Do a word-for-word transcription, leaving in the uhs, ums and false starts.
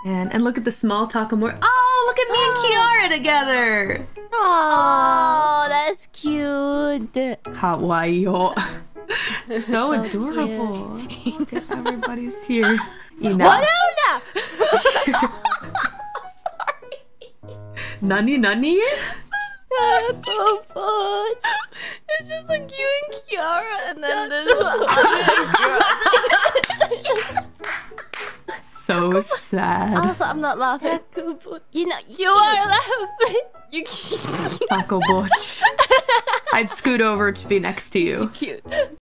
And and look at the small takamori. Oh, look at me and Kiara together. Oh, that's cute. Kawaii yo. So, So adorable. Look at everybody's here. Ina. What now? Nani nani? It's just like you and Kiara, and then this other girl. So sad. Also, I'm not laughing. You know, you are laughing. You Taco Butch. I'd scoot over to be next to you. cute.